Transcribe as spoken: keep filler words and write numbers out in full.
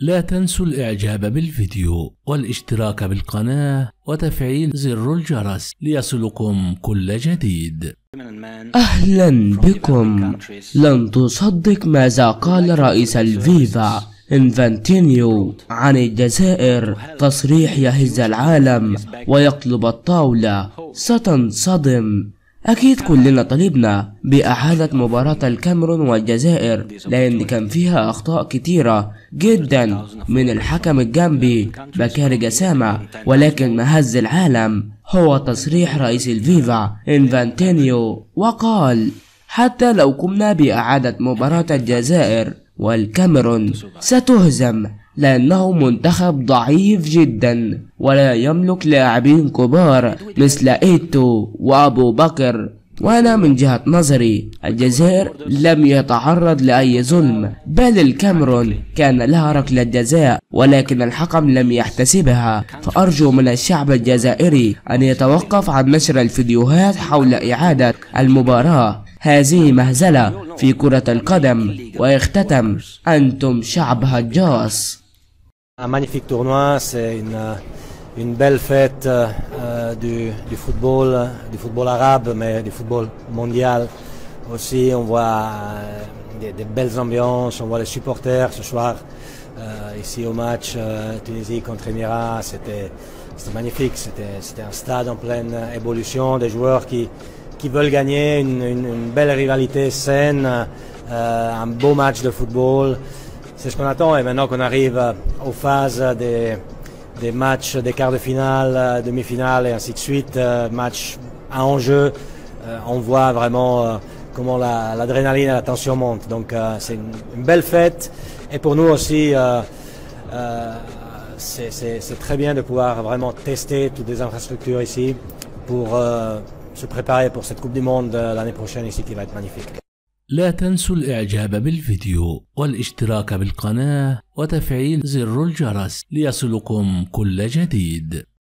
لا تنسوا الإعجاب بالفيديو والاشتراك بالقناة وتفعيل زر الجرس ليصلكم كل جديد. أهلا بكم. لن تصدق ماذا قال رئيس الفيفا إنفانتينيو عن الجزائر، تصريح يهز العالم ويقلب الطاولة. ستنصدم. أكيد كلنا طلبنا بإعادة مباراة الكاميرون والجزائر، لأن كان فيها أخطاء كتيرة جدا من الحكم الجامبي بكاري جسامة، ولكن ما هز العالم هو تصريح رئيس الفيفا إنفانتينيو، وقال حتى لو قمنا بإعادة مباراة الجزائر والكاميرون ستهزم، لأنه منتخب ضعيف جدا ولا يملك لاعبين كبار مثل إيتو وأبو بكر. وأنا من جهة نظري الجزائر لم يتعرض لأي ظلم، بل الكاميرون كان لها ركلة جزاء ولكن الحكم لم يحتسبها. فأرجو من الشعب الجزائري أن يتوقف عن نشر الفيديوهات حول إعادة المباراة. هذه مهزلة في كرة القدم. ويختتم: أنتم شعب هجاص. Un magnifique tournoi, c'est une, une belle fête euh, du, du football, du football arabe, mais du football mondial aussi. On voit euh, des, des belles ambiances, on voit les supporters ce soir euh, ici au match euh, Tunisie contre Émirats. C'était magnifique, c'était un stade en pleine évolution, des joueurs qui, qui veulent gagner, une, une, une belle rivalité saine, euh, un beau match de football. C'est ce qu'on attend, et maintenant qu'on arrive aux phases des, des matchs, des quarts de finale, demi-finale et ainsi de suite, match à enjeu, on voit vraiment comment l'adrénaline et la tension montent. Donc c'est une, une belle fête, et pour nous aussi euh, euh, c'est très bien de pouvoir vraiment tester toutes les infrastructures ici pour euh, se préparer pour cette Coupe du Monde l'année prochaine ici qui va être magnifique. لا تنسوا الإعجاب بالفيديو والاشتراك بالقناة وتفعيل زر الجرس ليصلكم كل جديد.